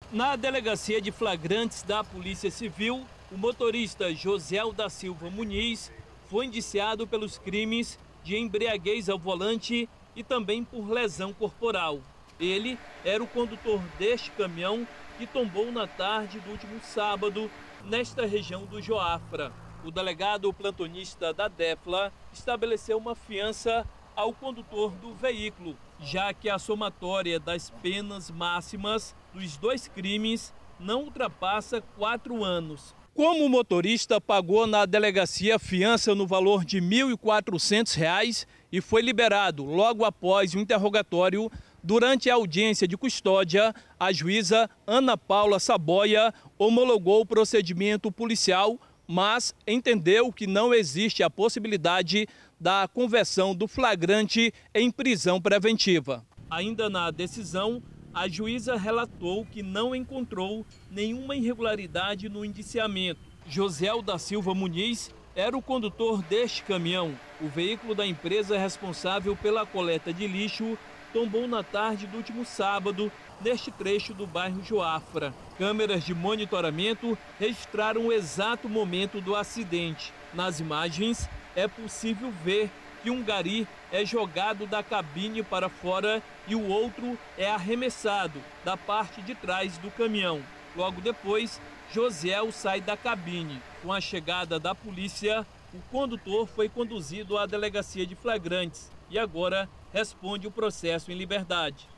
Na delegacia de flagrantes da Polícia Civil, o motorista Josiel da Silva Muniz foi indiciado pelos crimes de embriaguez ao volante e também por lesão corporal. Ele era o condutor deste caminhão que tombou na tarde do último sábado nesta região do Joafra. O delegado plantonista da DEFLA estabeleceu uma fiança ao condutor do veículo, já que a somatória das penas máximas dos dois crimes não ultrapassa 4 anos. Como o motorista pagou na delegacia fiança no valor de R$ 1.400 e foi liberado logo após o interrogatório, durante a audiência de custódia, a juíza Ana Paula Saboia homologou o procedimento policial, mas entendeu que não existe a possibilidade da conversão do flagrante em prisão preventiva. Ainda na decisão, a juíza relatou que não encontrou nenhuma irregularidade no indiciamento. Josiel da Silva Muniz era o condutor deste caminhão. O veículo da empresa responsável pela coleta de lixo tombou na tarde do último sábado, neste trecho do bairro Joafra. Câmeras de monitoramento registraram o exato momento do acidente. Nas imagens, é possível ver que um gari é jogado da cabine para fora e o outro é arremessado da parte de trás do caminhão. Logo depois, Josiel sai da cabine. Com a chegada da polícia, o condutor foi conduzido à delegacia de flagrantes e agora responde o processo em liberdade.